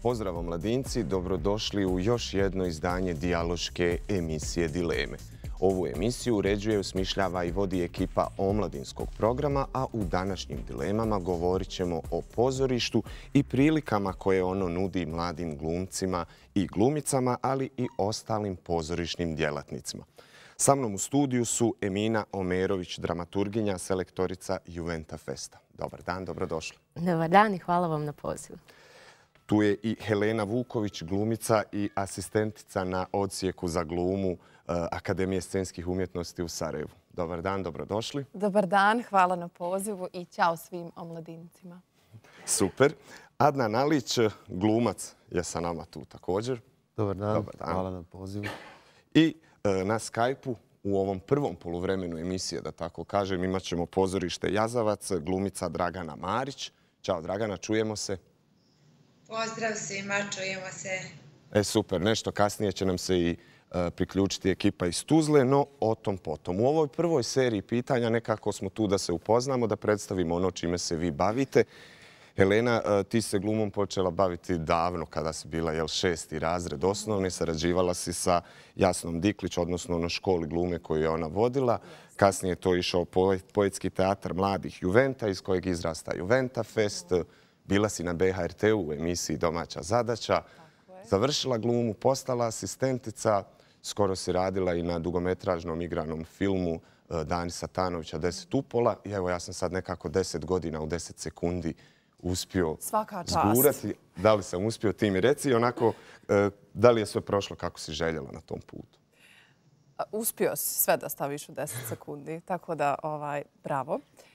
Pozdrav mladinci, dobrodošli u još jedno izdanje dijaloške emisije Dileme. Ovu emisiju uređuje, osmišljava i vodi ekipa omladinskog programa, a u današnjim dilemama govorit ćemo o pozorištu i prilikama koje ono nudi mladim glumcima i glumicama, ali i ostalim pozorišnim djelatnicima. Sa mnom u studiju su Emina Omerović, dramaturginja, selektorica Juventa Festa. Dobar dan, dobrodošli. Dobar dan i hvala vam na pozivu. Tu je i Helena Vuković, glumica i asistentica na odsjeku za glumu Akademije scenskih umjetnosti u Sarajevu. Dobar dan, dobrodošli. Dobar dan, hvala na pozivu i ćao svim omladincima. Super. Adnan Alić, glumac, je sa nama tu također. Dobar dan, hvala na pozivu. I na Skype-u u ovom prvom poluvremenu emisije, da tako kažem, imat ćemo pozorište Jazavac, glumica Dragana Marić. Ćao Dragana, čujemo se. Pozdrav svima, čujemo se. Super, nešto kasnije će nam se i priključiti ekipa iz Tuzle, no o tom potom. U ovoj prvoj seriji pitanja nekako smo tu da se upoznamo, da predstavimo ono čime se vi bavite. Helena, ti se glumom počela baviti davno kada si bila 6. razred osnovne. Sarađivala si sa Jasnom Diklić, odnosno na školi glume koju je ona vodila. Kasnije je to išao poetski teatar mladih Juventa, iz kojeg izrasta Juventa Fest. Bila si na BHRT-u u emisiji Domaća zadaća. Završila glumu, postala asistentica. Skoro si radila i na dugometražnom igranom filmu Dani Satanovića 10 upola. I evo, ja sam sad nekako 10 godina u 10 sekundi uspio zgurati. Da li sam uspio, ti mi reci. Onako, da li je sve prošlo kako si željela na tom putu? Uspio si sve da staviš u 10 sekundi, tako da bravo.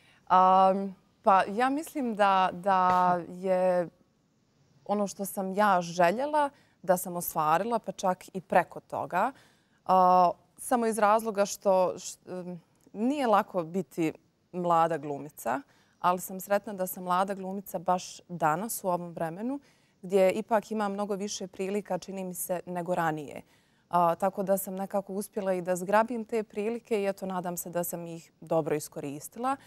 Pa ja mislim da je ono što sam ja željela da sam ostvarila, pa čak i preko toga. Samo iz razloga što nije lako biti mlada glumica, ali sam sretna da sam mlada glumica baš danas u ovom vremenu, gdje ipak ima mnogo više prilika, čini mi se, nego ranije. Tako da sam nekako uspjela i da zgrabim te prilike i eto, nadam se da sam ih dobro iskoristila.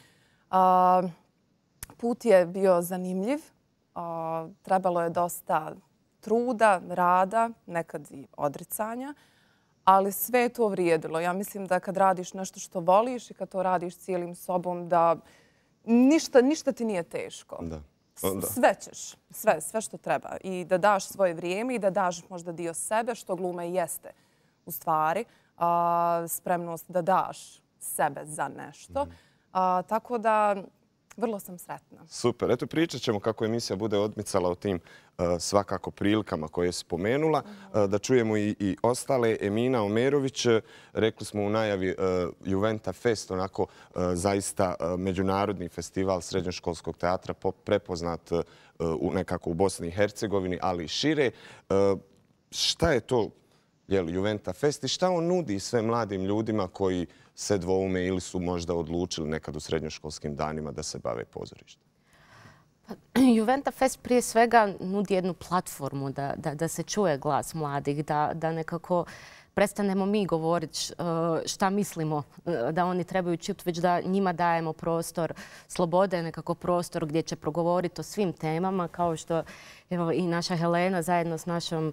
Put je bio zanimljiv, trebalo je dosta truda, rada, nekad i odricanja, ali sve je to vrijedilo. Ja mislim da kad radiš nešto što voliš i kad to radiš cijelim sobom, da ništa ti nije teško. Sve ćeš, sve što treba. I da daš svoje vrijeme i da daš možda dio sebe, što gluma i jeste u stvari. Spremnost da daš sebe za nešto. Tako da vrlo sam sretna. Super. Eto, pričat ćemo kako emisija bude odmicala o tim svakako prilikama koje je spomenula. Da čujemo i ostale. Emina Omerović, rekli smo u najavi Juventa Fest, onako zaista međunarodni festival srednjoškolskog teatra prepoznat nekako u Bosni i Hercegovini, ali i šire. Šta je to Juventa Fest i šta on nudi sve mladim ljudima koji se dvoume ili su možda odlučili nekad u srednjoškolskim danima da se bave pozorištem? Juventa Fest prije svega nudi jednu platformu da se čuje glas mladih, da nekako prestanemo mi govoriti šta mislimo da oni trebaju čuti, već da njima dajemo prostor slobode, nekako prostor gdje će progovoriti o svim temama, kao što evo, i naša Helena zajedno s našom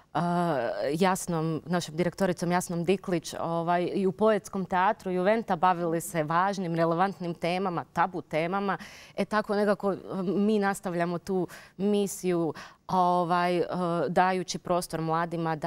našom direktoricom Jasnom Diklić i u poetskom teatru Juventa bavili se važnim, relevantnim temama, tabu temama. Tako nekako mi nastavljamo tu misiju dajući prostor mladima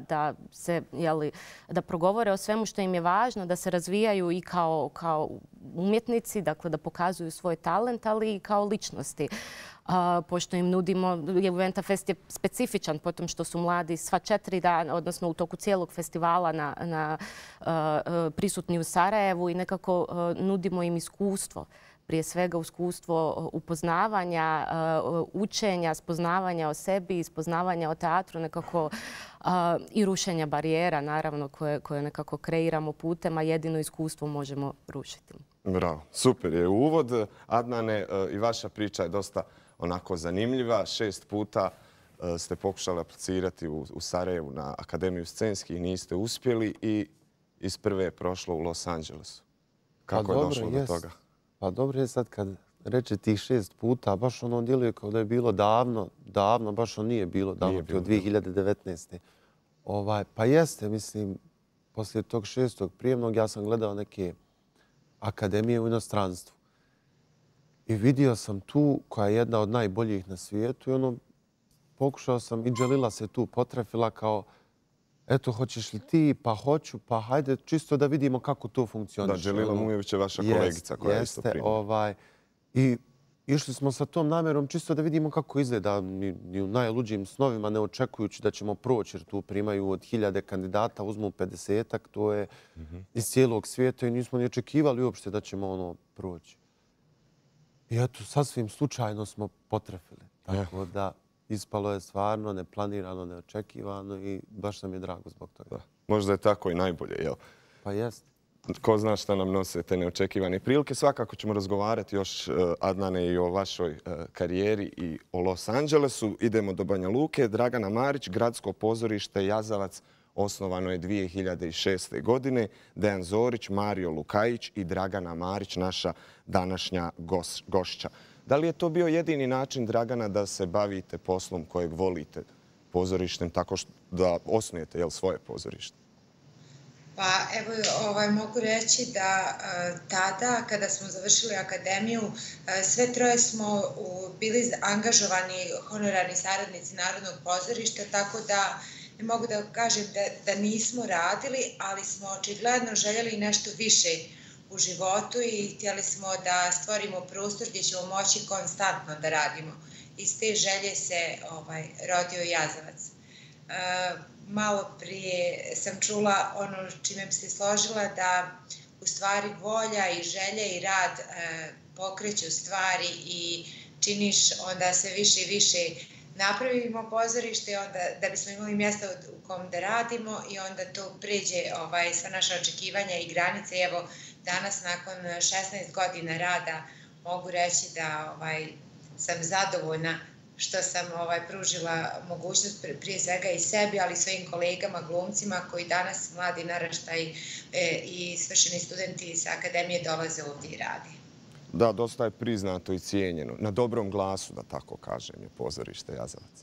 da progovore o svemu što im je važno, da se razvijaju i kao umjetnici, dakle da pokazuju svoj talent, ali i kao ličnosti. Pošto im nudimo, Juventa Fest je specifičan po tom što su mladi sva 4 dana, odnosno u toku cijelog festivala prisutni u Sarajevu i nekako nudimo im iskustvo. Prije svega iskustvo upoznavanja, učenja, spoznavanja o sebi, spoznavanja o teatru, nekako i rušenja barijera, naravno, koje nekako kreiramo putem, a jedino iskustvo možemo rušiti. Bravo, super je uvod. Adnane, i vaša priča je dosta onako zanimljiva. 6 puta ste pokušali aplicirati u Sarajevu na Akademiju scenskih, niste uspjeli i iz prve je prošlo u Los Angelesu. Kako je došlo do toga? Pa dobro je sad kad reče tih 6 puta, baš ono djeluje kao da je bilo davno, baš ono nije bilo davno, to 2019. Pa jeste, mislim, poslije tog 6. prijemnog ja sam gledao neke akademije u inostranstvu. I vidio sam tu, koja je jedna od najboljih na svijetu, i pokušao sam, i Dželila se tu potrefila kao, eto, hoćeš li ti, pa hoću, pa hajde, čisto da vidimo kako to funkcioniše. Da, Dželila Mujević je vaša kolegica koja je isto primila. I išli smo sa tom namjerom čisto da vidimo kako izgleda, ni u najluđim snovima, ne očekujući da ćemo proći, jer tu primaju od 1000 kandidata, uzmu 50-ak, to je iz cijelog svijeta i nismo ni očekivali uopšte da ćemo proći. I eto, sasvim slučajno smo potrefili. Tako da ispalo je stvarno neplanirano, neočekivano i baš nam je drago zbog toga. Možda je tako i najbolje, jel? Pa jest. Ko zna šta nam nose te neočekivane prilike. Svakako ćemo razgovarati još, Adnane, i o vašoj karijeri i o Los Angelesu. Idemo do Banja Luke. Dragana Marić, Gradsko pozorište Jazavac, osnovano je 2006. godine. Dejan Zorić, Mario Lukajić i Dragana Marić, naša današnja gošća. Da li je to bio jedini način, Dragana, da se bavite poslom kojeg volite, pozorištem, tako da osnujete svoje pozorište? Pa evo, mogu reći da tada, kada smo završili akademiju, sve troje smo bili angažovani honorarni saradnici Narodnog pozorišta, tako da ne mogu da kažem da nismo radili, ali smo očigledno željeli nešto više u životu i htjeli smo da stvorimo prostor gdje ćemo moći konstantno da radimo. Iz te želje se rodio Jazavac. Malo prije sam čula ono čime bi se složila, da u stvari volja i želje i rad pokreću stvari i činiš onda sve više i više. Napravimo pozorište da bismo imali mjesta u kom da radimo i onda to pređe sva naša očekivanja i granice. Evo, danas nakon 16 godina rada mogu reći da sam zadovoljna što sam pružila mogućnost prije svega i sebi, ali i svojim kolegama, glumcima koji danas mladi naraštaj i svršeni studenti sa akademije dolaze ovdje i radi. Da, dosta je priznato i cijenjeno. Na dobrom glasu, da tako kažem, je pozorište Jazavac.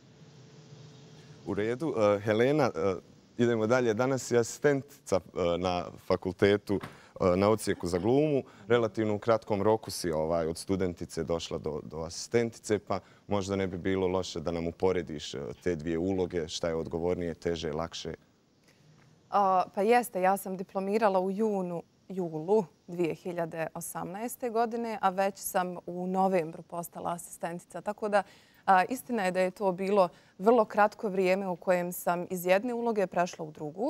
U redu. Helena, idemo dalje. Danas je asistentica na fakultetu na odsjeku za glumu. Relativno u kratkom roku si od studentice došla do asistentice, pa možda ne bi bilo loše da nam uporediš te dvije uloge, šta je odgovornije, teže, lakše. Pa jeste, ja sam diplomirala u julu 2018. godine, a već sam u novembru postala asistentica. Tako da istina je da je to bilo vrlo kratko vrijeme u kojem sam iz jedne uloge prešla u drugu.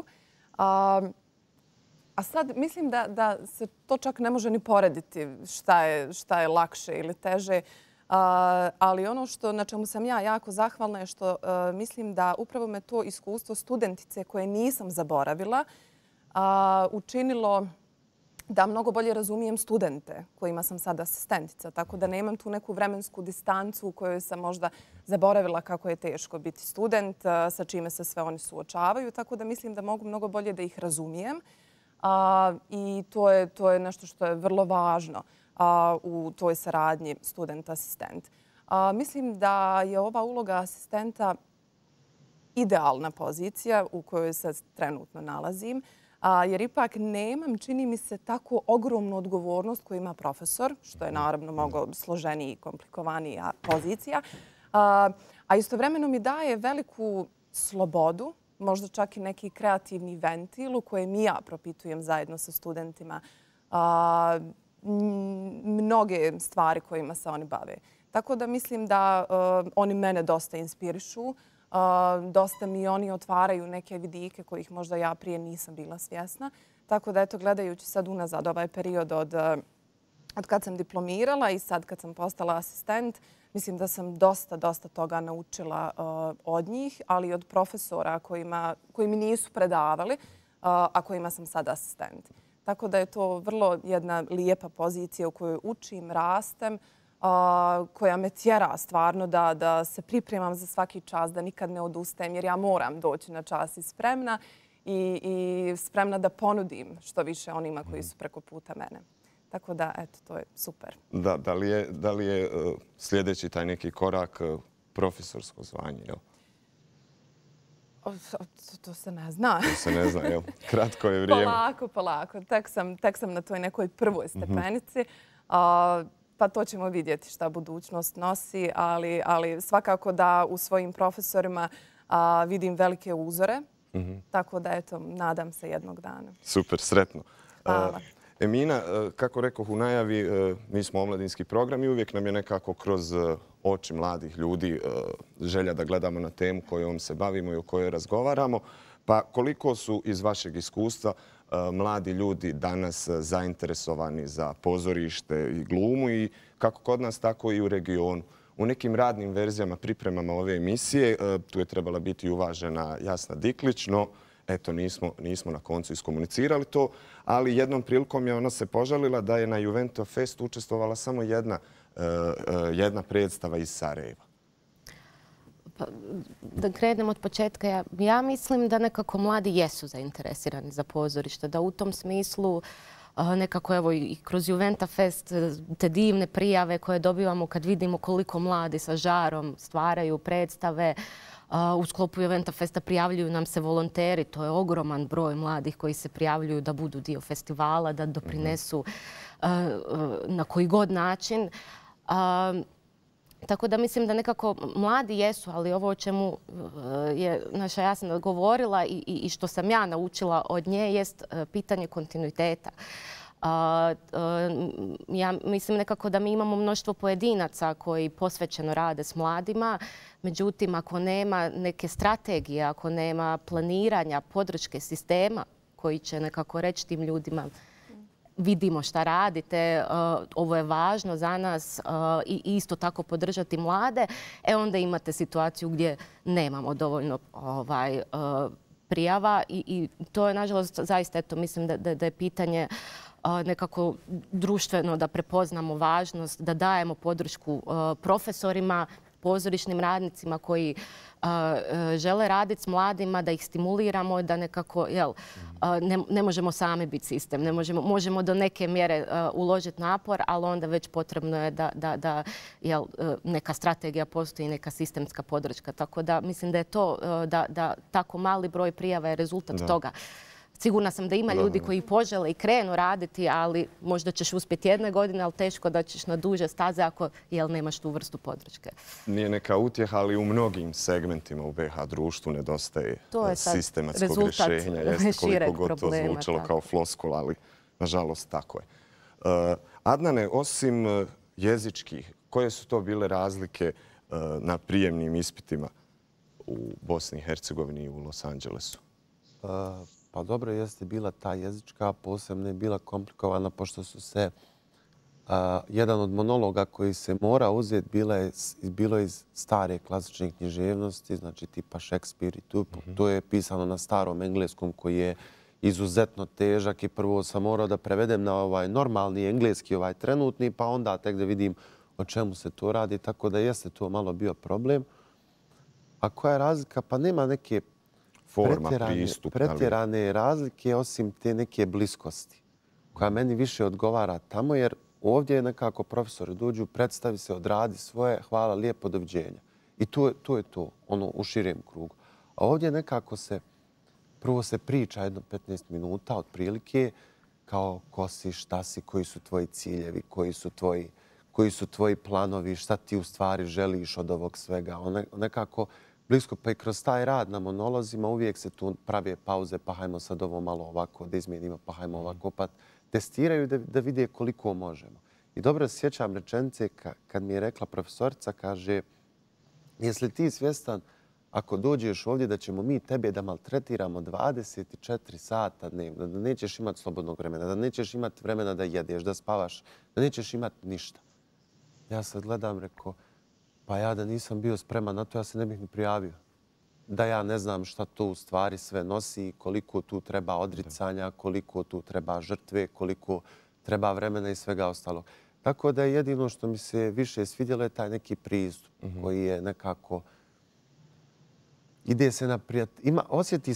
A sad mislim da se to čak ne može ni porediti šta je lakše ili teže. Ali ono na čemu sam ja jako zahvalna je što mislim da upravo me to iskustvo studentice koje nisam zaboravila učinilo da mnogo bolje razumijem studente kojima sam sad asistentica. Tako da nemam tu neku vremensku distancu u kojoj sam možda zaboravila kako je teško biti student, sa čime se sve oni suočavaju. Tako da mislim da mogu mnogo bolje da ih razumijem. I to je nešto što je vrlo važno u toj saradnji student-asistent. Mislim da je ova uloga asistenta idealna pozicija u kojoj se trenutno nalazim, jer ipak nemam, čini mi se, tako ogromnu odgovornost koju ima profesor, što je naravno mnogo složenija i komplikovanija pozicija, a istovremeno mi daje veliku slobodu, možda čak i neki kreativni ventil u kojem i ja propitujem zajedno sa studentima mnoge stvari kojima se oni bave. Tako da mislim da oni mene dosta inspirišu, dosta mi oni otvaraju neke vidike kojih možda ja prije nisam bila svjesna. Tako da, eto, gledajući sad unazad ovaj period od kad sam diplomirala i sad kad sam postala asistent, mislim da sam dosta toga naučila od njih, ali i od profesora koji mi nisu predavali, a kojima sam sad asistent. Tako da je to vrlo jedna lijepa pozicija u kojoj učim, rastem, koja me tjera stvarno da se pripremam za svaki čas, da nikad ne odustajem, jer ja moram doći na čas i spremna da ponudim što više onima koji su preko puta mene. Tako da, eto, to je super. Da li je sljedeći taj neki korak profesorsko zvanje, jel? To se ne zna. To se ne zna, jel? Kratko je vrijeme. Polako. Tek sam na toj nekoj prvoj stepenici. Pa to ćemo vidjeti šta budućnost nosi, ali svakako da u svojim profesorima vidim velike uzore. Tako da, eto, nadam se jednog dana. Super, sretno. Hvala. Emina, kako rekoh u najavi, mi smo omladinski program i uvijek nam je nekako kroz oči mladih ljudi želja da gledamo na temu kojom se bavimo i o kojoj razgovaramo. Pa koliko su iz vašeg iskustva mladi ljudi danas zainteresovani za pozorište i glumu i kako kod nas, tako i u regionu? U nekim radnim verzijama, pripremama ove emisije, tu je trebala biti uvažena Jasna Diklić, no eto, nismo na koncu iskomunicirali to, ali jednom prilikom je ona se požalila da je na Juvento Fest učestvovala samo jedna predstava iz Sarajeva. Pa, da krenem od početka, ja mislim da nekako mladi jesu zainteresirani za pozorište, da u tom smislu nekako evo i kroz Juventa Fest te divne prijave koje dobivamo kad vidimo koliko mladi sa žarom stvaraju predstave. U sklopu Juventa Festa prijavljuju nam se volonteri, to je ogroman broj mladih koji se prijavljuju da budu dio festivala, da doprinesu na koji god način. Tako da mislim da nekako mladi jesu, ali ovo o čemu je naša Jasna govorila i što sam ja naučila od nje jest pitanje kontinuiteta. Ja mislim nekako da mi imamo mnoštvo pojedinaca koji posvećeno rade s mladima. Međutim, ako nema neke strategije, ako nema planiranja, podrške sistema koji će nekako reći tim ljudima vidimo šta radite, ovo je važno za nas i isto tako podržati mlade, onda imate situaciju gdje nemamo dovoljno prijava i to je nažalost zaista, eto, mislim da je pitanje nekako društveno da prepoznamo važnost, da dajemo podršku profesorima, pozorišnim radnicima koji žele raditi s mladima, da ih stimuliramo, da nekako, ne možemo sami biti sistem, možemo do neke mjere uložiti napor, ali onda već potrebno je da neka strategija postoji, neka sistemska podrška. Tako da mislim da je to, da tako mali broj prijava je rezultat toga. Sigurna sam da ima ljudi koji požele i krenu raditi, ali možda ćeš uspjeti jedne godine, ali teško da ćeš na duže staze ako nemaš tu vrstu podrške. Nije neka utjeha, ali u mnogim segmentima u BiH društvu nedostaje sistematskog rješenja. Koliko god to zvučalo kao floskula, ali nažalost tako je. Adnane, osim jezičkih, koje su to bile razlike na prijemnim ispitima u Bosni i Hercegovini i u Los Angelesu? Pa dobro, jeste bila ta jezička, posebno je bila komplikovana, pošto su se jedan od monologa koji se mora uzeti bilo iz stare klasične književnosti, znači tipa Šekspir i to je pisano na starom engleskom koji je izuzetno težak i prvo sam morao da prevedem na ovaj normalni engleski, ovaj trenutni, pa onda tek da vidim o čemu se to radi, tako da jeste to malo bio problem. A koja je razlika? Pa nema neke pretjerane razlike osim te neke bliskosti koja meni više odgovara tamo, jer ovdje je nekako profesori dođu, predstavi se, odradi svoje, hvala, lijepo, doviđenja. I to je to, ono u širem krugu. A ovdje nekako prvo se priča jedno 15 minuta otprilike kao ko si, šta si, koji su tvoji ciljevi, koji su tvoji planovi, šta ti u stvari želiš od ovog svega. Nekako blisko, pa i kroz taj rad na monolozima uvijek se tu prave pauze, pa hajmo sad ovo malo ovako da izmijenimo, pa hajmo ovako, pa testiraju da vide koliko možemo. I dobro se sjećam rečenice kad mi je rekla profesorica, kaže, jesi li ti svjestan ako dođeš ovdje da ćemo mi tebe da maltretiramo 24 sata dnevno, da nećeš imati slobodnog vremena, da nećeš imati vremena da jedeš, da spavaš, da nećeš imati ništa. Ja sad gledam, rekao, pa ja da nisam bio spreman na to, ja se ne bih ni prijavio. Da ja ne znam šta to u stvari sve nosi, koliko tu treba odricanja, koliko tu treba žrtve, koliko treba vremena i svega ostalog. Tako da jedino što mi se više svidjelo je taj neki pristup koji je nekako ide se naprijed. Osjeti se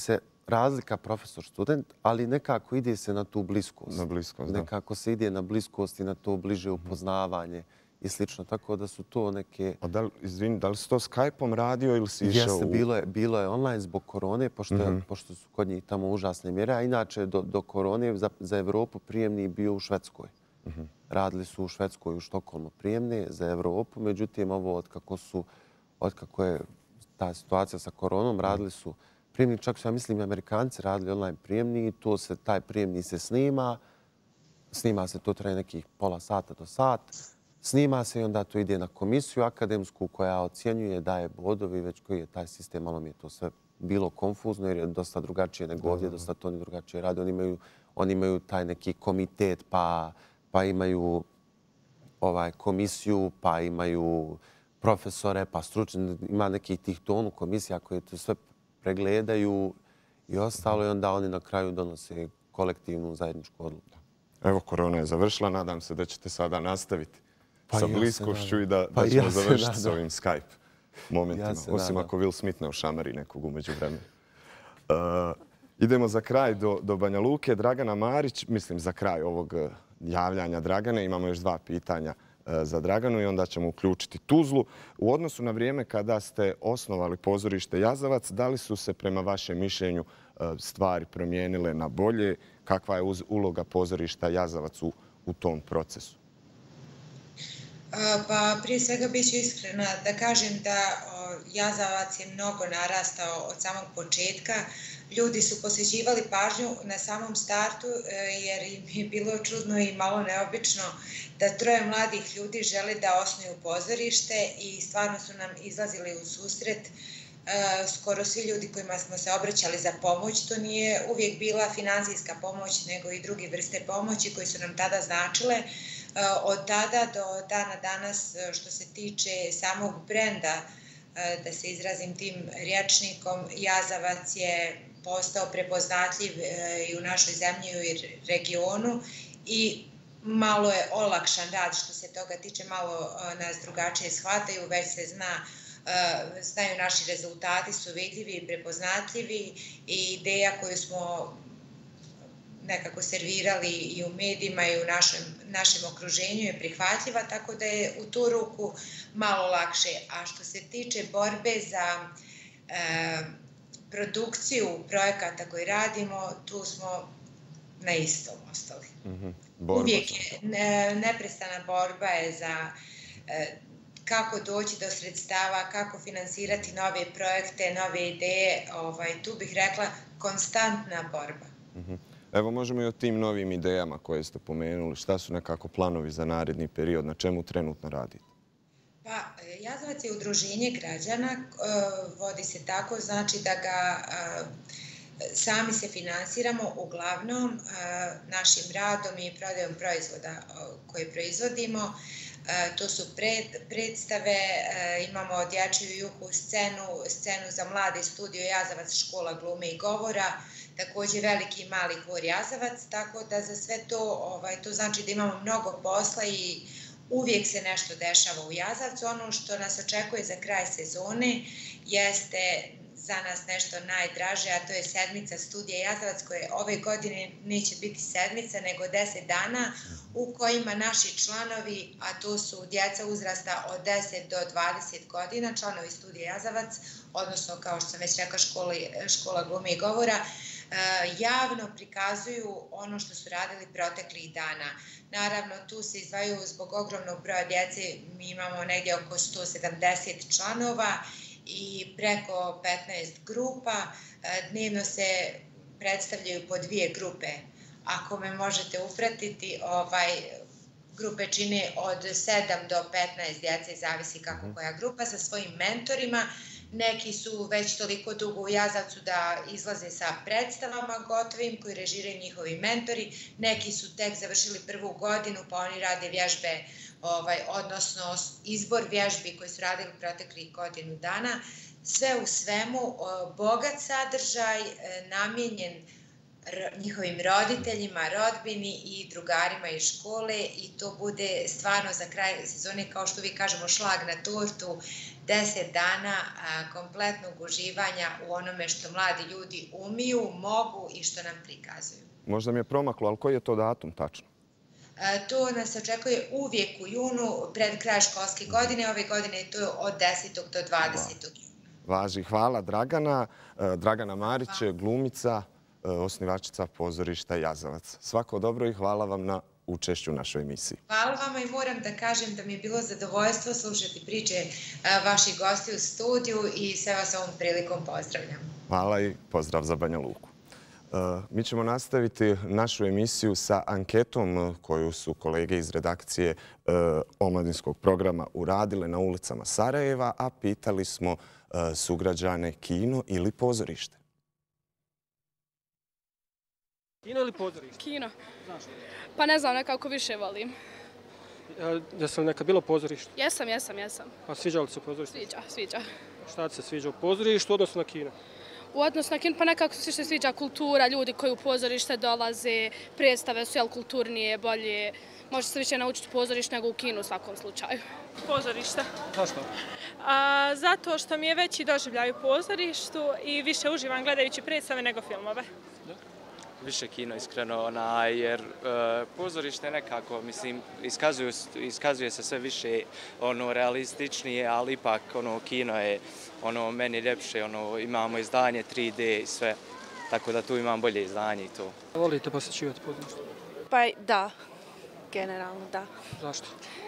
razlika profesor-student, ali nekako ide se na tu bliskost. Na bliskost, da. Nekako se ide na bliskost i na to bliže upoznavanje i slično. Tako da su to neke... Izvini, da li si to Skype-om radio ili si išao Jeste, bilo je online zbog korone, pošto su kod njih tamo užasne mjere. A inače, do korone za Evropu prijemni bio u Švedskoj. Radili su u Švedskoj, u Štokholmu prijemne za Evropu. Međutim, ovo otkako je ta situacija sa koronom, radili su prijemni. Čak su, ja mislim, i Amerikanci radili online prijemni. Taj prijemni se snima. Snima se, to traje nekih pola sata do sat. Snima se i onda to ide na komisiju akademsku koja ocjenjuje, daje bodovi, već koji je taj sistem. Malo mi je to sve bilo konfuzno jer je dosta drugačije nego ovdje, dosta to oni drugačije rade. Oni imaju taj neki komitet, pa imaju komisiju, pa imaju profesore, pa stručni. Ima nekih tih tonu komisija koje to sve pregledaju i ostalo i onda oni na kraju donose kolektivnu zajedničku odluku. Evo, korona je završila. Nadam se da ćete sada nastaviti sa bliskošću i da ćemo završiti s ovim Skype momentima. Osim ako Will Smith ne ošamari nekog umeđu vremena. Idemo za kraj do Banja Luke. Dragana Marić, mislim za kraj ovog javljanja Dragane. Imamo još 2 pitanja za Draganu i onda ćemo uključiti Tuzlu. U odnosu na vrijeme kada ste osnovali pozorište Jazavac, da li su se prema vašem mišljenju stvari promijenile na bolje? Kakva je uloga pozorišta Jazavac u tom procesu? Pa prije svega bit ću iskrena da kažem da Jazavac je mnogo narastao od samog početka. Ljudi su posvećivali pažnju na samom startu jer im je bilo čudno i malo neobično da 3 mladih ljudi žele da osnuju pozorište i stvarno su nam izlazili u susret. Skoro svi ljudi kojima smo se obraćali za pomoć, to nije uvijek bila finansijska pomoć nego i druge vrste pomoći koji su nam tada značile. Od tada do dana danas što se tiče samog brenda, da se izrazim tim rječnikom, Jazavac je postao prepoznatljiv i u našoj zemlji i u regionu i malo je olakšan rad što se toga tiče, malo nas drugačije shvataju, već se znaju naši rezultati, su vidljivi i prepoznatljivi i ideja koju smo nekako servirali i u medijima i u našem okruženju je prihvatljiva, tako da je u tu ruku malo lakše. A što se tiče borbe za produkciju projekata koji radimo, tu smo na istom ostali. Uvijek je neprestana borba je za kako doći do sredstava, kako finansirati nove projekte, nove ideje. Tu bih rekla konstantna borba. Evo, možemo i o tim novim idejama koje ste pomenuli. Šta su nekako planovi za naredni period? Na čemu trenutno radite? Pa, Jazavac je udruženje građana. Vodi se tako, znači da ga sami se finansiramo uglavnom našim radom i prodajom proizvoda koje proizvodimo. To su predstave, imamo dječju juhu scenu za mlade studio Jazavac, škola glume i govora, također veliki i mali hor Jazavac, tako da za sve to znači da imamo mnogo posla i uvijek se nešto dešava u Jazavcu. Ono što nas očekuje za kraj sezone jeste za nas nešto najdraže, a to je sedmica studija Jazavac koje ove godine neće biti sedmica nego 10 dana u kojima naši članovi, a to su djeca uzrasta od 10 do 20 godina, članovi studija Jazavac, odnosno kao što sam već rekla škola glume i govora, javno prikazuju ono što su radili proteklih dana. Naravno, tu se izdvajaju zbog ogromnog broja djece, mi imamo negdje oko 170 članova i preko 15 grupa. Dnevno se predstavljaju po 2 grupe. Ako me možete upratiti, grupe čine od 7 do 15 djece, zavisi kako koja grupa, sa svojim mentorima. Neki su već toliko dugo u Jazavcu da izlaze sa predstavama gotovim koji režiraju njihovi mentori. Neki su tek završili 1. godinu pa oni rade vježbe, odnosno izbor vježbi koji su radili proteklih godinu dana. Sve u svemu bogat sadržaj, namijenjen njihovim roditeljima, rodbini i drugarima iz škole i to bude stvarno za kraj sezone, kao što vi kažemo, šlag na tortu, 10 dana kompletnog uživanja u onome što mladi ljudi umiju, mogu i što nam prikazuju. Možda mi je promaklo, ali koji je to datum tačno? To nas očekuje uvijek u junu, pred kraj školske godine. Ove godine je to od 10. do 20. juna. Važi, hvala Dragana. Dragana Marić, glumica, osnivačica pozorišta Jazavac. Svako dobro i hvala vam na učešću u našoj emisiji. Hvala vama i moram da kažem da mi je bilo zadovoljstvo slušati priče vaših gosti u studiju i sve vas ovom prilikom pozdravljam. Hvala i pozdrav za Banja Luku. Mi ćemo nastaviti našu emisiju sa anketom koju su kolege iz redakcije omladinskog programa uradile na ulicama Sarajeva, a pitali smo sugrađane kino ili pozorište. Kino ili pozorište? Kino. Zašto? Pa ne znam, nekako više volim. Jesam nekad bilo pozorište? Jesam. A sviđa li se pozorište? Sviđa. Šta ti se sviđa u pozorištu, odnosno na kino? U odnosu na kino, pa nekako se sviđa kultura, ljudi koji u pozorište dolaze, predstave su kulturnije, bolje. Može se više naučiti u pozorištu nego u kinu u svakom slučaju. Pozorište. Zašto? Zato što mi je veći doživljaj u pozorištu i više uživam gledajući predstave nego filmove. Više kino, iskreno, jer pozorište nekako, mislim, iskazuje se sve više realističnije, ali ipak kino je meni ljepše, imamo izdanje 3D i sve, tako da tu imam bolje izdanje i to. Volite posjećivati pozorište? Pa da, generalno da. Zašto?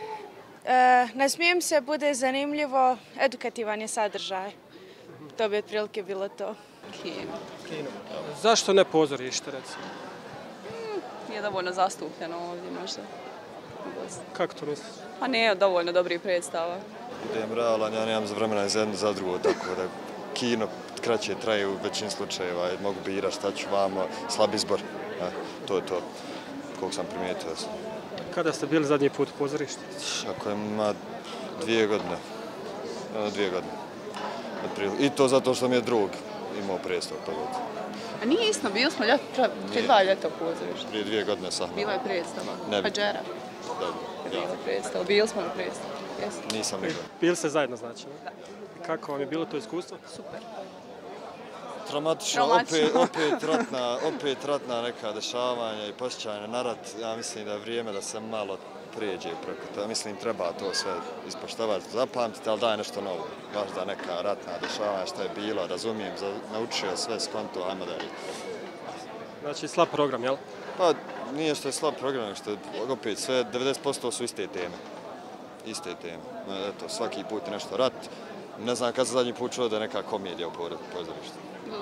Ne smijem se, bude zanimljivo, edukativan je sadržaj. To bi otprilike bilo to. Kino. Zašto ne pozorište, recimo? Nije dovoljno zastupljeno ovdje možda. Kako to misliš? Pa nije dovoljno dobrih predstava. Budem realan, ja nemam za vremena za jedno za drugo, tako da kino kraće traje u većini slučajeva. Mogu birati šta ću vamo, slab izbor. To je to, koliko sam primijetio. Kada ste bili zadnji put u pozorištu? Ako ima 2 godine. 2 godine. I to zato što mi je drug imao predstav toga. A nije isto, bili smo prije 2 ljeta u pozorištu. Prije 2 godine sam. Bila je predstava. Hadžera. Bila je predstava. Bili smo na predstavu. Nisam nikad. Bili ste zajedno, znači? Da. Kako vam je bilo to iskustvo? Super. Traumatično, opet ratna neka dešavanja i posjećanje na rat. Ja mislim da je vrijeme da se malo prijeđe preko toga. Mislim, treba to sve ispoštovati, zapamtiti, ali daj nešto novo. Možda neka ratna dešavanja što je bilo, razumijem, naučio sve skonto, ajmo dalje. Znači, slab program, jel? Pa, nije što je slab program, što je opet sve, 90% su iste teme. Iste teme. Eto, svaki put je nešto rat. Ne znam kad sam zadnji put čuo da je neka komedija u pozorištu.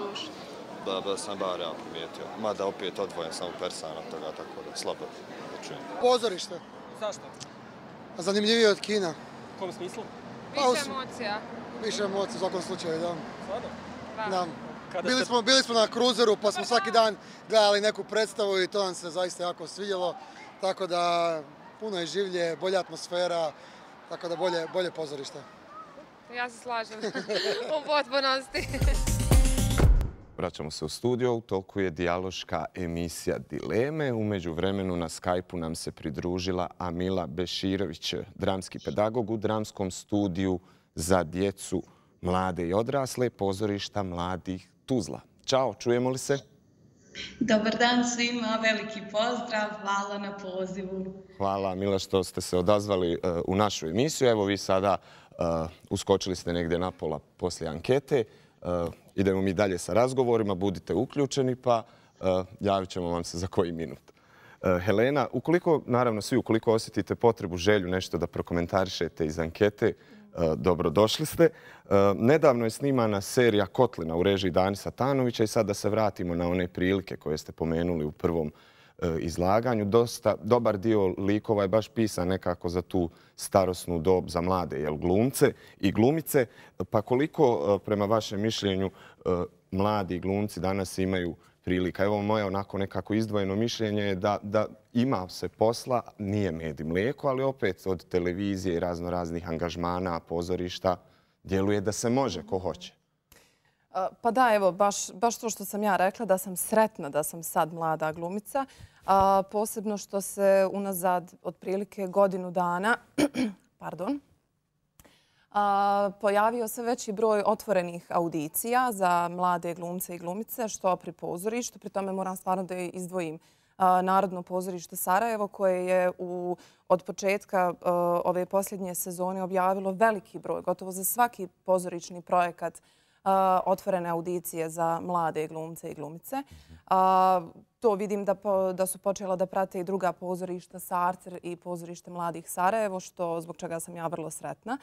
Da sam bar ja primijetio. Mada opet odvojen sam u Persana od toga, tako da slabo da čujem. Pozorište. Zašto? Zanimljivije od kina. U kom smislu? Više emocija. Više emocija u svakom slučaju, da. Stvarno? Da. Bili smo na kruzeru pa smo svaki dan gledali neku predstavu i to nam se zaista jako svidjelo. Tako da puno je življe, bolja atmosfera, tako da bolje pozorište. Ja se slažem u potpunosti. Vraćamo se u studio, u toku je dijaloška emisija Dileme. U međuvremenu na Skype-u nam se pridružila Amila Beširović, dramski pedagog u dramskom studiju za djecu, mlade i odrasle pozorišta Mladih Tuzla. Ćao, čujemo li se? Dobar dan svima, veliki pozdrav, hvala na pozivu. Hvala Amila što ste se odazvali u našu emisiju. Evo vi sada uskočili ste negdje napola poslije ankete. Idemo mi dalje sa razgovorima, budite uključeni pa javit ćemo vam se za koji minut. Helena, ukoliko osjetite potrebu, želju nešto da prokomentarišete iz ankete, dobrodošli ste. Nedavno je snimana serija Kotlina u režiji Danisa Tanovića i sad da se vratimo na one prilike koje ste pomenuli u prvom izlaganju. Dobar dio likova je baš pisan nekako za tu starosnu dob, za mlade glumce i glumice. Pa koliko, prema vašem mišljenju, mladi glumci danas imaju prilika? Evo moje onako nekako izdvojeno mišljenje je da ima se posla, nije med i mlijeko, ali opet od televizije i raznih angažmana, pozorišta, djeluje da se može, ko hoće. Pa da, evo, baš to što sam ja rekla, da sam sretna da sam sad mlada glumica. Posebno što se unazad otprilike godinu dana pojavio se veći broj otvorenih audicija za mlade glumce i glumice, što pri pozorištu. Pri tome moram stvarno da izdvojim Narodno pozorište Sarajevo, koje je od početka ove posljednje sezone objavilo veliki broj, gotovo za svaki pozorišni projekat, otvorene audicije za mlade glumce i glumice. To vidim da su počela da prate i druga pozorišta, Sarcer i pozorište Mladih Sarajevo, zbog čega sam ja vrlo sretna.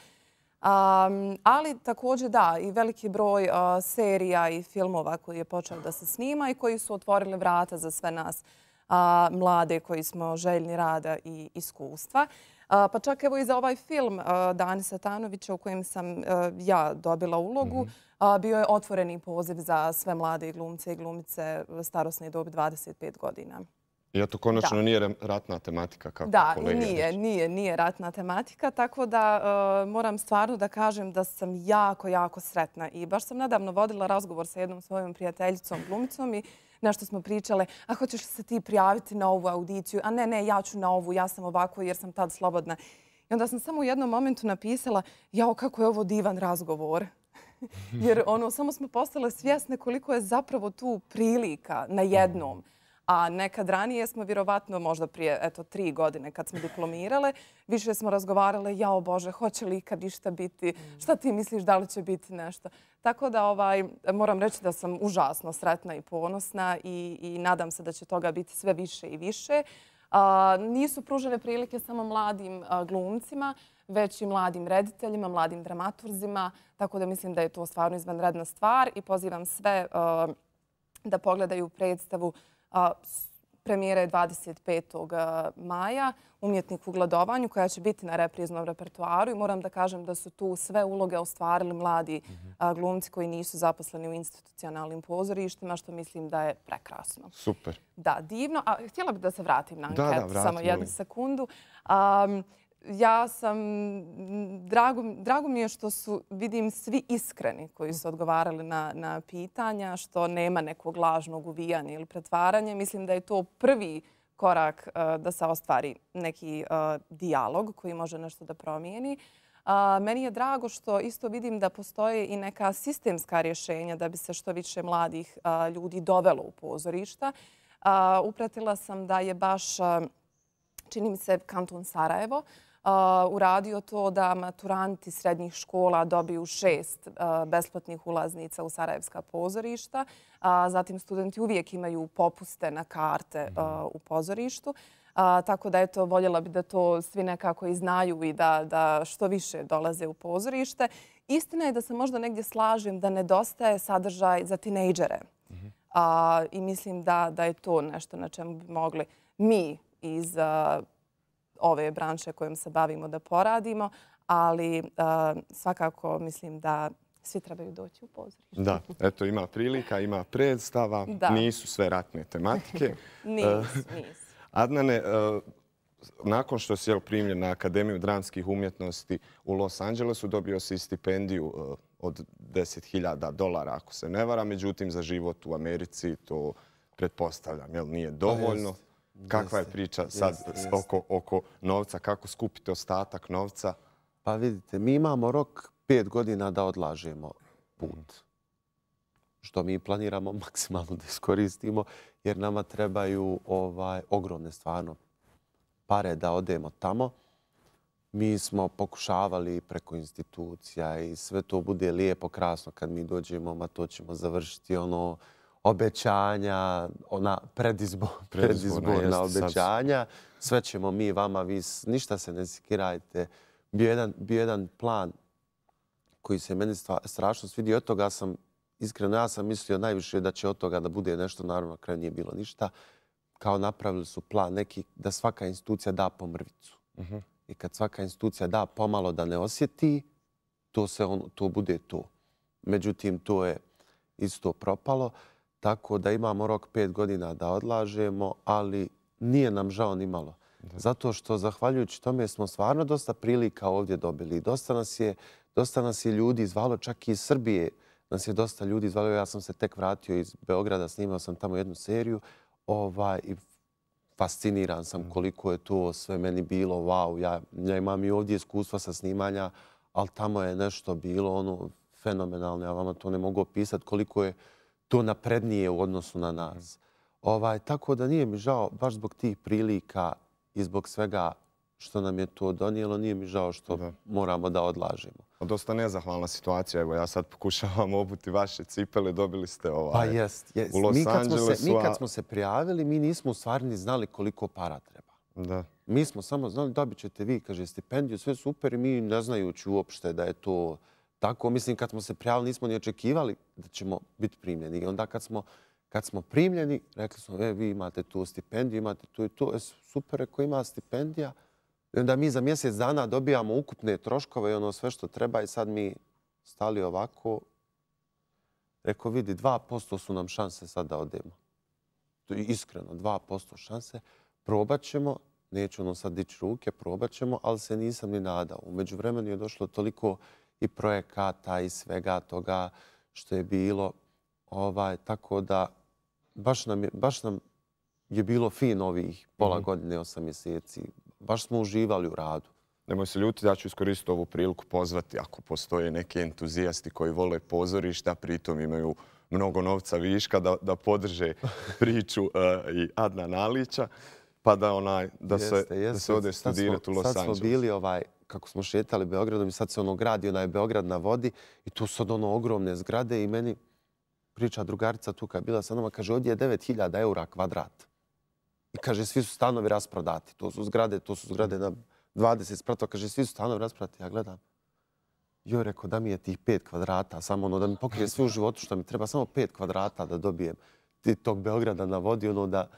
Ali također da, i veliki broj serija i filmova koji je počeo da se snima i koji su otvorili vrata za sve nas mlade koji smo željni rada i iskustva. Pa čak evo i za ovaj film Dani Satanovića u kojem sam ja dobila ulogu, bio je otvoreni poziv za sve mlade glumce i glumice starosne dobi 25 godina. I to konačno nije ratna tematika kako kolega reći. Nije ratna tematika, tako da moram stvarno da kažem da sam jako sretna. I baš sam nedavno vodila razgovor sa jednom svojom prijateljicom glumicom i nešto smo pričale, a hoćeš li se ti prijaviti na ovu audiciju? A ne, ja ću na ovu, ja sam ovako jer sam tad slobodna. I onda sam samo u jednom momentu napisala, jao kako je ovo divan razgovor. Jer samo smo postale svjesne koliko je zapravo tu prilika na jednom. A nekad ranije smo vjerovatno, možda prije 3 godine kad smo diplomirale, više smo razgovarale, jao Bože, hoće li ikad išta biti, šta ti misliš, da li će biti nešto. Tako da moram reći da sam užasno sretna i ponosna i nadam se da će toga biti sve više i više. Nisu pružene prilike samo mladim glumcima, već i mladim rediteljima, mladim dramaturzima, tako da mislim da je to stvarno izvanredna stvar i pozivam sve da pogledaju predstavu. Premijera je 25. maja, Umjetnik u gladovanju, koja će biti na repriznom repertoaru i moram da kažem da su tu sve uloge ostvarili mladi glumci koji nisu zaposleni u institucionalnim pozorištima, što mislim da je prekrasno. Super. Da, divno. Htjela bih da se vratim na anketu, samo jednu sekundu. Drago mi je što su, vidim, svi iskreni koji su odgovarali na pitanja, što nema nekog lažnog uvijanja ili pretvaranja. Mislim da je to prvi korak da se ostvari neki dijalog koji može nešto da promijeni. Meni je drago što isto vidim da postoje i neka sistemska rješenja da bi se što više mladih ljudi dovelo u pozorišta. Upratila sam da je baš, čini mi se, kanton Sarajevo uradio to da maturanti srednjih škola dobiju 6 besplatnih ulaznica u sarajevska pozorišta. Zatim studenti uvijek imaju popuste na karte u pozorištu. Tako da voljela bi da to svi nekako i znaju i da što više dolaze u pozorište. Istina je da se možda negdje slažem da nedostaje sadržaj za tinejdžere. I mislim da je to nešto na čemu bi mogli mi iz ove branše kojom se bavimo da poradimo, ali svakako mislim da svi trebaju doći u pozorište. Da, eto ima prilika, ima predstava, nisu sve ratne tematike. Nisu. Adnane, nakon što si primljen na Akademiju dramskih umjetnosti u Los Angelesu, dobio si stipendiju od $10.000, ako se ne vara. Međutim, za život u Americi to pretpostavljam, jel nije dovoljno? Kakva je priča sad oko novca? Kako skupite ostatak novca? Pa vidite, mi imamo rok 5 godina da odlažemo put. Što mi planiramo maksimalno da iskoristimo, jer nama trebaju ogromne stvarno pare da odemo tamo. Mi smo pokušavali preko institucija i sve to bude lijepo, krasno kad mi dođemo, ma to ćemo završiti obećanja, ona predizborna obećanja. Sve ćemo mi vama, vi ništa se ne sekirajte. Bio jedan plan koji se meni strašno svidio. Od toga sam, iskreno, ja sam mislio najviše da će od toga da bude nešto, naravno, na kraju nije bilo ništa. Kao napravili su plan neki da svaka institucija da po mrvicu. I kad svaka institucija da pomalo da ne osjeti, to bude to. Međutim, to je isto propalo. Tako da imamo rok 5 godina da odlažemo, ali nije nam žao ni malo. Zato što, zahvaljujući tome, smo stvarno dosta prilika ovdje dobili. Dosta nas je ljudi zvalo čak i iz Srbije nas je dosta ljudi izvalio. Ja sam se tek vratio iz Beograda, snimao sam tamo jednu seriju i fasciniran sam koliko je to sve meni bilo. Wow, ja imam i ovdje iskustva sa snimanja, ali tamo je nešto bilo fenomenalno. Ja vama to ne mogu opisati koliko je to naprednije u odnosu na nas. Tako da nije mi žao, baš zbog tih prilika i zbog svega što nam je to donijelo, nije mi žao što moramo da odlažemo. Dosta nezahvalna situacija. Evo, ja sad pokušavam obuti vaše cipele. Dobili ste Pa jest. U Los Angelesu. Mi kad smo se prijavili, mi nismo u stvari ni znali koliko para treba. Da. Mi smo samo znali dobit ćete vi, kaže, stipendiju, sve super i mi ne znajući uopšte da je to tako. Mislim, kad smo se prijavili, nismo ni očekivali da ćemo biti primljeni. I onda kad smo primljeni, rekli smo, vi imate tu stipendiju, imate tu i tu. Super, ako ima stipendija. I onda mi za mjesec dana dobijamo ukupne troškove i sve što treba i sad mi stali ovako. Rekao, vidi, 2% su nam šanse sad da odemo. To je iskreno, 2% šanse. Probat ćemo, neću sad dići ruke, probat ćemo, ali se nisam ni nadao. U međuvremenu je došlo toliko i projekata i svega toga što je bilo. Tako da baš nam je bilo fin ovih pola godine, 8 mjeseci. Baš smo uživali u radu. Nemoj se ljutiti, ja ću iskoristiti ovu priliku pozvati ako postoje neki entuzijasti koji vole pozorišta, pritom imaju mnogo novca viška da podrže priču i Adnana Alića, pa da se ode studirati u Los Angeles. Sad smo bili, kako smo šetali Beogradom i sad se gradi onaj Beograd na vodi i tu su ogromne zgrade i meni priča drugarica tu kad je bila sa nama, kaže, ovdje je 9.000 eura kvadrat. I kaže, svi su stanovi rasprodati. To su zgrade na 20 spratova. Kaže, svi su stanovi rasprodati. Ja gledam. Joj, rekao, da mi je tih 5 kvadrata, samo da mi pokrije sve u životu što mi treba, samo 5 kvadrata da dobijem tog Beograda na vodi,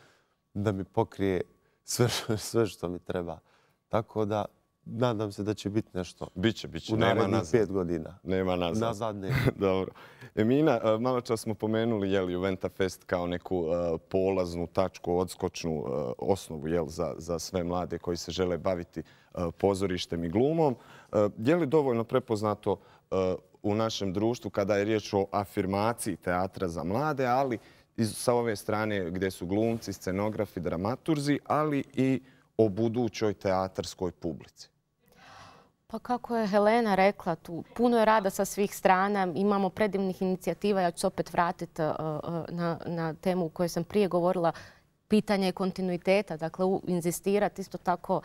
da mi pokrije sve što mi treba. Tako da, nadam se da će biti nešto. Biće. U narednih 5 godina. Nema nazad. Nazad ne. Dobro. Emina, malo čas smo pomenuli Juventa Fest kao neku polaznu tačku, odskočnu osnovu za sve mlade koji se žele baviti pozorištem i glumom. Je li dovoljno prepoznato u našem društvu kada je riječ o afirmaciji teatra za mlade, ali sa ove strane gdje su glumci, scenografi, dramaturzi, ali i o budućoj teatarskoj publici? Pa kako je Helena rekla, tu puno je rada sa svih strana, imamo predivnih inicijativa, ja ću se opet vratiti na temu o kojoj sam prije govorila, pitanje kontinuiteta, dakle inzistirati isto tako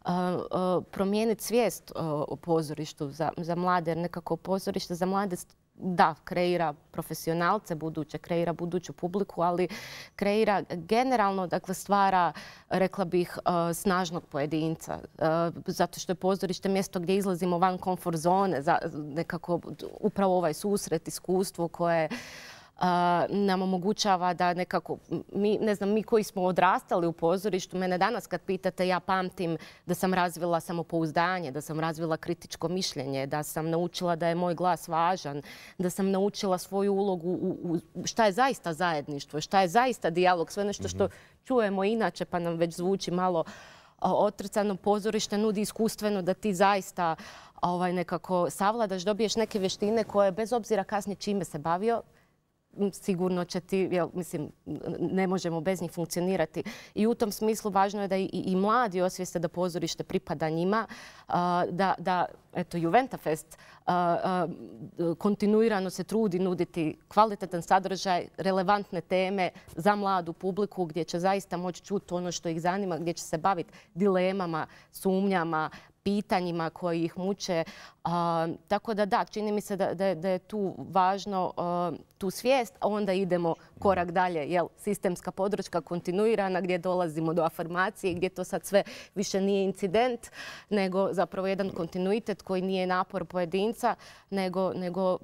promijeniti svijest o pozorištu za mlade, jer nekako pozorište za mlade kreira profesionalce buduće, kreira buduću publiku, ali kreira generalno, dakle stvara, rekla bih, snažnog pojedinca. Zato što je pozorište mjesto gdje izlazimo van komfort zone, nekako upravo ovaj susret, iskustvo koje nam omogućava da nekako, mi koji smo odrastali u pozorištu, mene danas kad pitate, ja pamtim da sam razvila samopouzdanje, da sam razvila kritičko mišljenje, da sam naučila da je moj glas važan, da sam naučila svoju ulogu u šta je zaista zajedništvo, šta je zaista dijalog, sve nešto što čujemo inače pa nam već zvuči malo otrcano. Pozorište nudi iskustveno da ti zaista nekako savladaš, dobiješ neke vještine koje bez obzira kasnije čime se bavio, sigurno će ti, mislim, ne možemo bez njih funkcionirati. I u tom smislu važno je da i mladi osvijeste da pozorište pripada njima, da eto, Juventa Fest kontinuirano se trudi nuditi kvalitetan sadržaj, relevantne teme za mladu publiku gdje će zaista moći čuti ono što ih zanima, gdje će se baviti dilemama, sumnjama, pitanjima koji ih muče. Tako da, čini mi se da je tu važno tu svijest, a onda idemo korak dalje. Sistemska podrška kontinuirana gdje dolazimo do afirmacije, gdje to sad sve više nije incident, nego zapravo jedan kontinuitet koji nije napor pojedinca, nego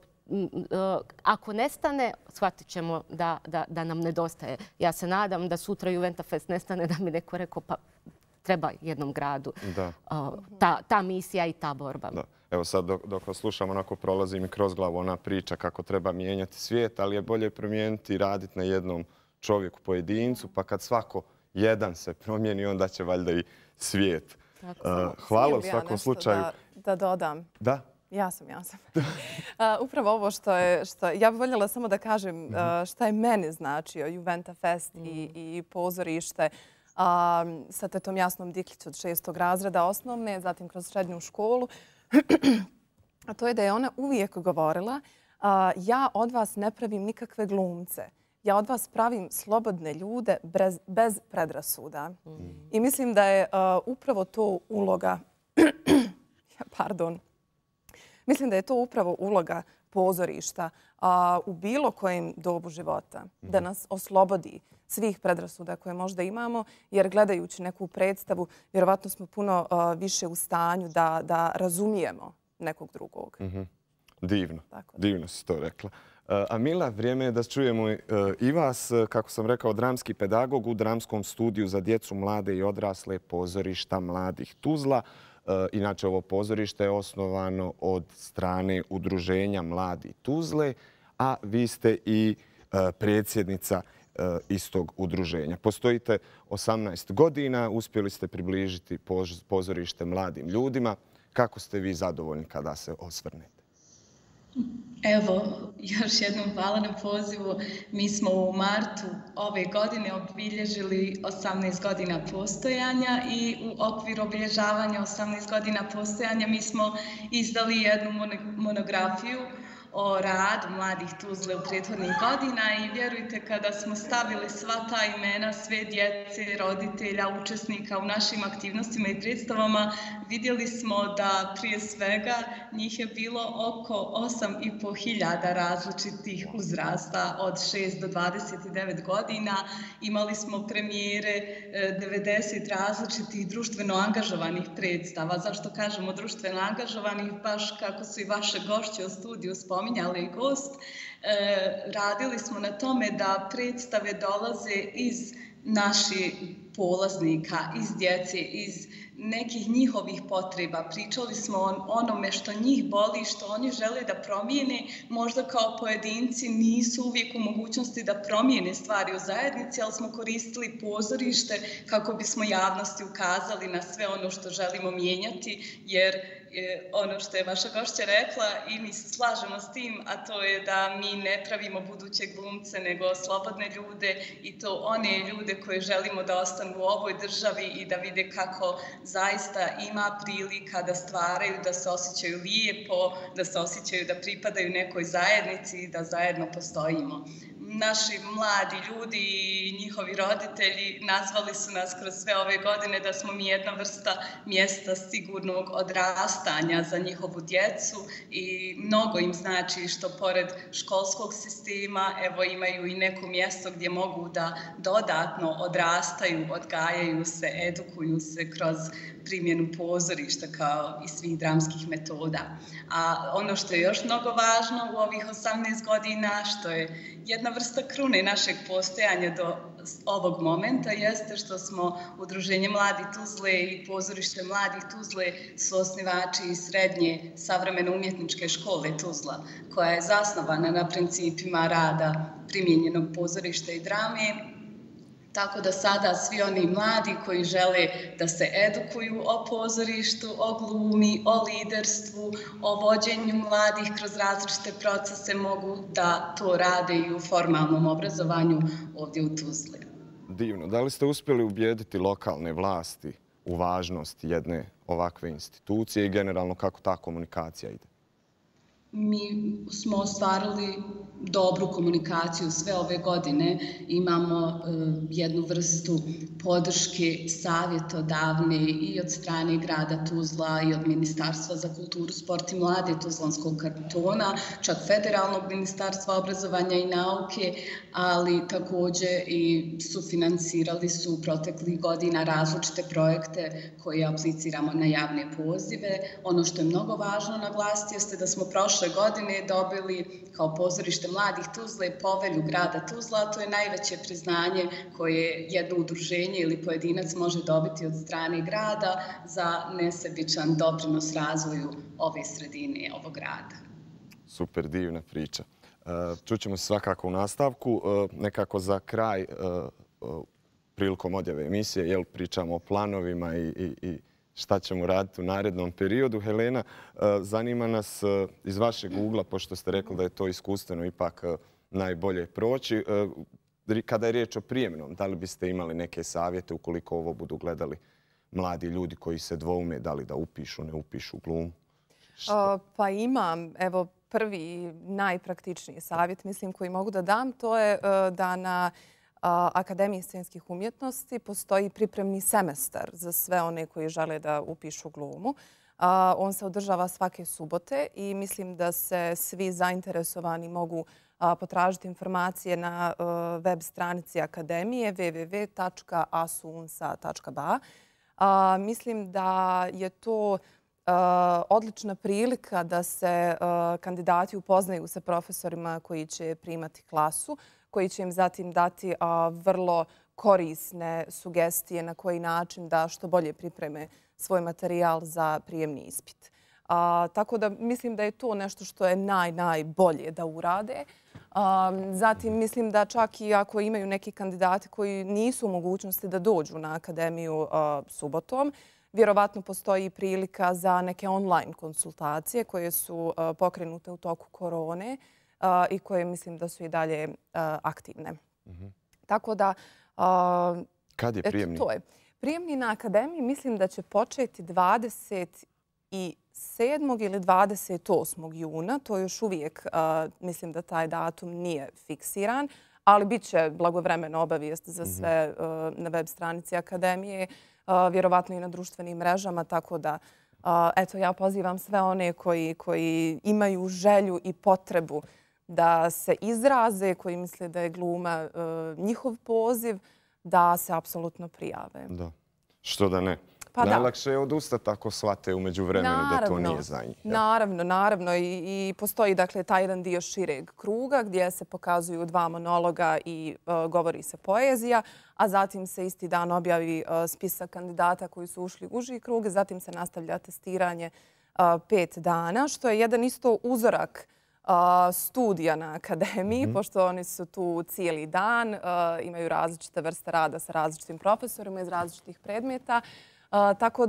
ako nestane, shvatit ćemo da nam nedostaje. Ja se nadam da sutra Juventa Fest nestane, da mi neko rekao pa treba jednom gradu ta misija i ta borba. Da. Evo sad dok vas slušam, onako prolazi mi kroz glavu ona priča kako treba mijenjati svijet, ali je bolje promijeniti i raditi na jednom čovjeku, pojedincu, pa kad svako jedan se promijeni, onda će valjda i svijet. Hvala u svakom slučaju. Da dodam. Da? Ja sam. Upravo ovo što je... Ja bih voljela samo da kažem šta je meni značio Juventa Fest i pozorište sa tetom Jasnom Diklić od 6. razreda osnovne, zatim kroz srednju školu. A to je da je ona uvijek govorila ja od vas ne pravim nikakve glumce. Ja od vas pravim slobodne ljude bez predrasuda. I mislim da je upravo to uloga... Pardon. Mislim da je to upravo uloga pozorišta u bilo kojem dobu života. Da nas oslobodi svih predrasuda koje možda imamo, jer gledajući neku predstavu, vjerovatno smo puno više u stanju da razumijemo nekog drugog. Divno. Divno si to rekla. A Mila, vrijeme je da čujemo i vas, kako sam rekao, dramski pedagog u dramskom studiju za djecu, mlade i odrasle pozorišta Mladih Tuzla. Inače, ovo pozorište je osnovano od strane Udruženja Mladi Tuzle, a vi ste i predsjednica istog udruženja. Postojite 18 godina, uspjeli ste približiti pozorište mladim ljudima. Kako ste vi zadovoljni kada se osvrnete? Evo, još jednom hvala na pozivu. Mi smo u martu ove godine obilježili 18 godina postojanja i u okviru obilježavanja 18 godina postojanja mi smo izdali jednu monografiju o radu Mladih Tuzle u prethodnih godina i vjerujte, kada smo stavili sva ta imena, sve djece, roditelja, učesnika u našim aktivnostima i predstavama, vidjeli smo da prije svega njih je bilo oko 8.500 različitih uzrasta od 6 do 29 godina. Imali smo premijere 90 različitih društveno angažovanih predstava. Zašto kažemo društveno angažovanih? Baš kako su i vaše gošće u studiju spominjali i gost. Radili smo na tome da predstave dolaze iz naših polaznika, iz djece, iz nekih njihovih potreba. Pričali smo o onome što njih boli, što oni žele da promijene. Možda kao pojedinci nisu uvijek u mogućnosti da promijene stvari u zajednici, ali smo koristili pozorište kako bismo javnosti ukazali na sve ono što želimo mijenjati, jer ono što je vaša gošća rekla i mi se slažemo s tim, a to je da mi ne pravimo buduće glumce, nego slobodne ljude i to one ljude koje želimo da ostanu u ovoj državi i da vide kako zaista ima prilika da stvaraju, da se osjećaju lijepo, da se osjećaju da pripadaju nekoj zajednici i da zajedno postojimo. Naši mladi ljudi i njihovi roditelji nazvali su nas kroz sve ove godine da smo mi jedna vrsta mjesta sigurnog odrastanja za njihovu djecu i mnogo im znači što pored školskog sistema evo imaju i neko mjesto gdje mogu da dodatno odrastaju, odgajaju se, edukuju se kroz primjenu pozorišta kao i svih dramskih metoda. A ono što je još mnogo važno u ovih 18 godina, što je jedna vrsta krune našeg postojanja do ovog momenta, jeste što smo Udruženje Mladi Tuzle i pozorište Mladih Tuzle su osnivači i srednje savremeno umjetničke škole Tuzla, koja je zasnovana na principima rada primijenjenog pozorišta i drame. Tako da sada svi oni mladi koji žele da se edukuju o pozorištu, o glumi, o liderstvu, o vođenju mladih kroz različite procese mogu da to rade i u formalnom obrazovanju ovdje u Tuzli. Divno. Da li ste uspjeli ubijediti lokalne vlasti u važnost jedne ovakve institucije i generalno kako ta komunikacija ide? Mi smo ostvarili dobru komunikaciju sve ove godine. Imamo jednu vrstu podrške savjetodavne i od strane grada Tuzla i od Ministarstva za kulturu, sport i mlade Tuzlanskog kantona, čak Federalnog ministarstva obrazovanja i nauke, ali također i sufinansirali su proteklih godina različite projekte koje apliciramo na javne pozive. Ono što je mnogo važno naglasiti jeste da smo prošle godine dobili kao pozorište Mladih Tuzle povelju grada Tuzla, a to je najveće priznanje koje jedno udruženje ili pojedinac može dobiti od strane grada za nesebičan doprinos razvoju ove sredine, ovog grada. Super, divna priča. Čućemo se svakako u nastavku. Nekako za kraj, prilikom odjave emisije, pričamo o planovima i šta ćemo raditi u narednom periodu. Helena, zanima nas iz vašeg ugla, pošto ste rekli da je to iskustveno ipak najbolje proći. Kada je riječ o prijemnom, da li biste imali neke savjete ukoliko ovo budu gledali mladi ljudi koji se dvoume da li da upišu, ne upišu glumu? Pa imam, evo, prvi najpraktičniji savjet, mislim, koji mogu da dam, to je da na Akademiji scenskih umjetnosti postoji pripremni semestar za sve one koji žele da upišu glumu. On se održava svake subote i mislim da se svi zainteresovani mogu potražiti informacije na web stranici Akademije www.asunsa.ba. Mislim da je to odlična prilika da se kandidati upoznaju sa profesorima koji će primati klasu, koji će im zatim dati vrlo korisne sugestije na koji način da što bolje pripreme svoj materijal za prijemni ispit. Tako da mislim da je to nešto što je najbolje da urade. Zatim mislim da čak i ako imaju neki kandidati koji nisu u mogućnosti da dođu na Akademiju subotom, vjerovatno postoji prilika za neke online konsultacije koje su pokrenute u toku korone i koje mislim da su i dalje aktivne. Tako da... Kad je prijemni? To je. Prijemni na Akademiji mislim da će početi 27. ili 28. juna. To još uvijek mislim da taj datum nije fiksiran, ali bit će blagovremena obavijest za sve na web stranici Akademije, vjerovatno i na društvenim mrežama, tako da eto, ja pozivam sve one koji imaju želju i potrebu da se izraze, koji misle da je gluma njihov poziv, da se apsolutno prijave. Da. Što da ne? Najlakše je odustati ako shvate umeđu vremenu da to nije za njih. Naravno. I postoji dakle taj jedan dio šireg kruga gdje se pokazuju 2 monologa i govori se poezija, a zatim se isti dan objavi spisak kandidata koji su ušli u uži krug, zatim se nastavlja testiranje 5 dana, što je jedan isto uzorak studija na Akademiji, pošto oni su tu cijeli dan, imaju različite vrste rada sa različitim profesorima iz različitih predmeta. Tako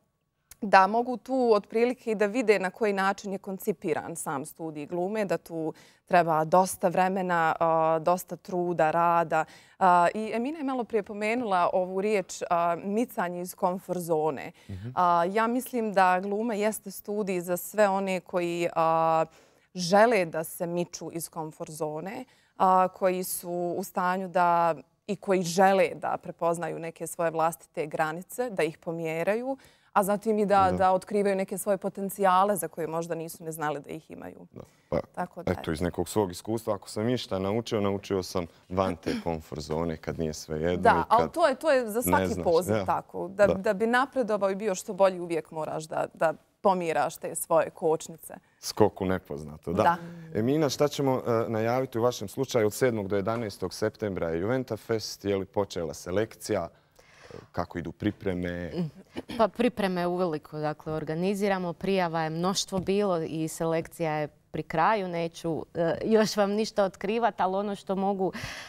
da mogu tu otprilike i da vide na koji način je koncipiran sam studij glume, da tu treba dosta vremena, dosta truda, rada. I Emina je malo prije pomenula ovu riječ micanje iz komfort zone. Ja mislim da gluma jeste studij za sve one koji žele da se miču iz komfort zone, koji su u stanju da i koji žele da prepoznaju neke svoje vlastite granice, da ih pomjeraju, a zatim i da otkrivaju neke svoje potencijale za koje možda nisu ne znali da ih imaju. Eto, iz nekog svog iskustva, ako sam išta naučio sam van te komfort zone kad nije sve jedno. Da, ali to je za svaki poziv tako. Da bi napredovao i bio što bolji, uvijek moraš da pomjeraš te svoje kočnice. Skok u nepoznato, da. Emina, šta ćemo najaviti u vašem slučaju? Od 7. do 11. septembra je Juventa Fest. Je li počela selekcija? Kako idu pripreme? Pa pripreme uveliko organiziramo. Prijava je mnoštvo bilo i selekcija je pri kraju. Neću još vam ništa otkrivati, ali ono što mogu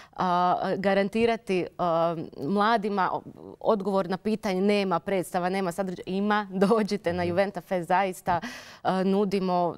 garantirati mladima, odgovor na pitanje nema predstava, nema sadržaja, ima, dođite na Juventa Fest, zaista nudimo,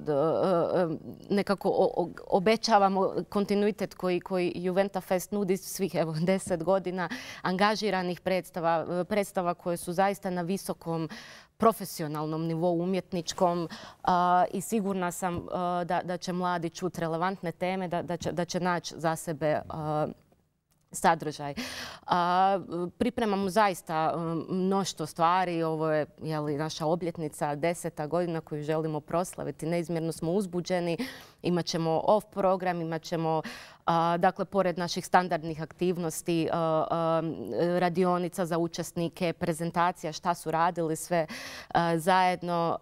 nekako obećavamo kontinuitet koji Juventa Fest nudi svih 10 godina angažiranih predstava koje su zaista na visokom profesionalnom nivou umjetničkom i sigurna sam da će mladi čuti relevantne teme, da će naći za sebe sadržaj. Pripremamo zaista mnoštvo stvari. Ovo je naša obljetnica, 10. godina koju želimo proslaviti. Neizmjerno smo uzbuđeni. Imaćemo off program, imaćemo, dakle, pored naših standardnih aktivnosti, radionica za učesnike, prezentacija šta su radili sve zajedno.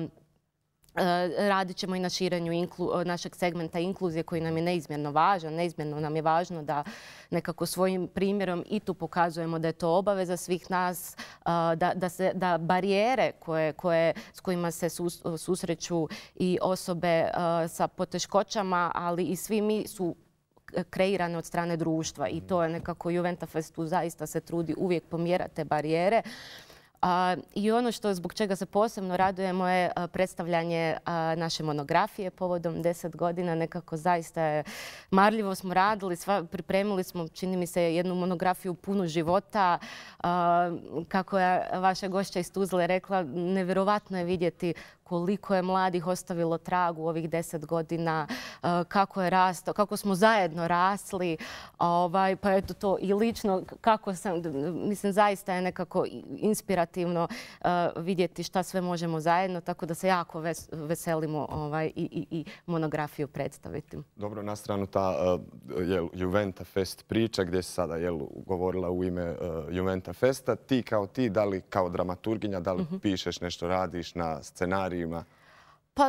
Radit ćemo i na širenju našeg segmenta inkluzije koji nam je neizmjerno važan. Neizmjerno nam je važno da nekako svojim primjerom i tu pokazujemo da je to obaveza svih nas, da barijere s kojima se susreću i osobe sa poteškoćama, ali i svi mi su kreirane od strane društva i to je nekako Juventa Festu zaista se trudi uvijek pomjerati te barijere. I ono što zbog čega se posebno radujemo je predstavljanje naše monografije povodom 10 godina. Nekako zaista marljivo smo radili, pripremili smo, čini mi se, jednu monografiju punu života. Kako je vaša gošća iz Tuzle rekla, nevjerovatno je vidjeti koliko je mladih ostavilo trag u ovih 10 godina, kako je rastao, kako smo zajedno rasli, pa eto to i lično, kako sam, mislim, zaista je nekako inspirativno vidjeti šta sve možemo zajedno, tako da se jako veselimo i monografiju predstaviti. Dobro, na stranu ta Juventa Fest priča gdje si sada govorila u ime Juventa Festa. Ti, da li kao dramaturginja, da li pišeš nešto, radiš na scenarijima? Pa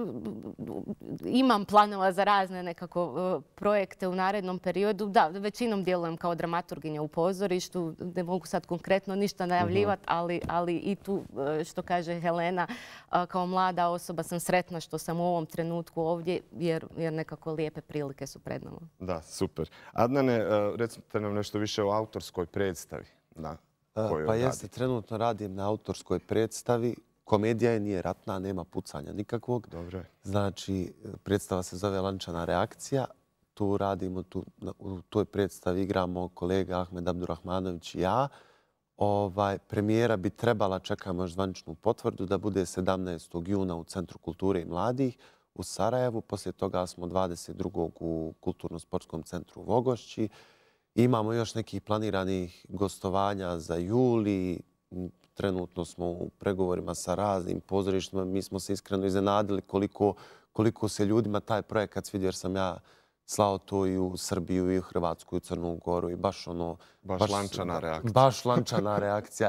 imam planova za razne nekako projekte u narednom periodu. Da, većinom djelujem kao dramaturginja u pozorištu. Ne mogu sad konkretno ništa najavljivati, ali i tu, što kaže Helena, kao mlada osoba sam sretna što sam u ovom trenutku ovdje, jer nekako lijepe prilike su pred nama. Da, super. Adnane, recite nam nešto više o autorskoj predstavi. Pa jeste, trenutno radim na autorskoj predstavi. Komedija je, nije ratna, nema pucanja nikakvog. Dobro. Znači, predstava se zove Lančana reakcija. Tu radimo, u toj predstavi igramo kolega Ahmed Abdurrahmanović i ja. Premijera bi trebala, čekamo još zvaničnu potvrdu, da bude 17. juna u Centru kulture i mladih u Sarajevu. Poslije toga smo 22. u Kulturno-sportskom centru u Vogošći. Imamo još nekih planiranih gostovanja za juli. Trenutno smo u pregovorima sa raznim pozorištima. Mi smo se iskreno iznenadili koliko se ljudima taj projekat svidio, jer sam ja slao to i u Srbiju, i u Hrvatsku, i u Crnu Goru. I baš lančana reakcija. Baš lančana reakcija.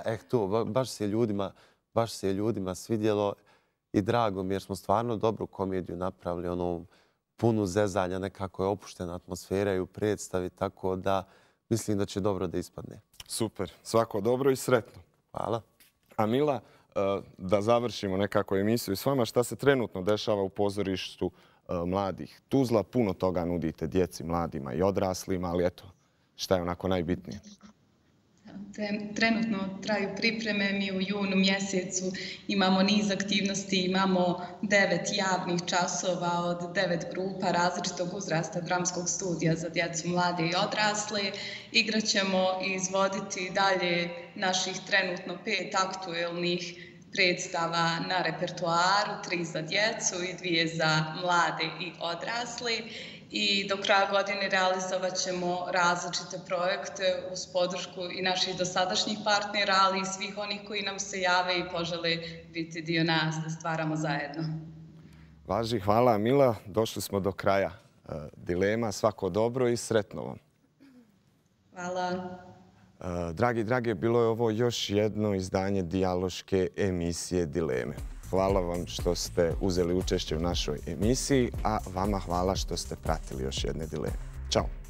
Baš se ljudima svidjelo i drago mi jer smo stvarno dobru komediju napravili, punu zezanja, nekako je opuštena atmosfera i u predstavi, tako da mislim da će dobro da ispadne. Super. Svako dobro i sretno. Hvala. A Mila, da završimo nekako emisiju s vama, šta se trenutno dešava u pozorištu mladih Tuzla? Puno toga nudite djeci, mladima i odraslima, ali eto, šta je onako najbitnije? Trenutno traju pripreme. Mi u junu mjesecu imamo niz aktivnosti, imamo 9 javnih časova od 9 grupa različitog uzrasta dramskog studija za djecu, mlade i odrasle. Igraćemo i izvoditi dalje naših trenutno 5 aktuelnih predstava na repertoaru, 3 za djecu i 2 za mlade i odrasle. I do kraja godine realizovat ćemo različite projekte uz podršku i naših dosadašnjih partnera, ali i svih onih koji nam se jave i požele biti dio nas, da stvaramo zajedno. Važi, hvala Mila. Došli smo do kraja dilema. Svako dobro i sretno vam. Hvala. Dragi, bilo je ovo još jedno izdanje dijaloške emisije Dileme. Hvala vam što ste uzeli učešće u našoj emisiji, a vama hvala što ste pratili još jedne dileme. Ćao!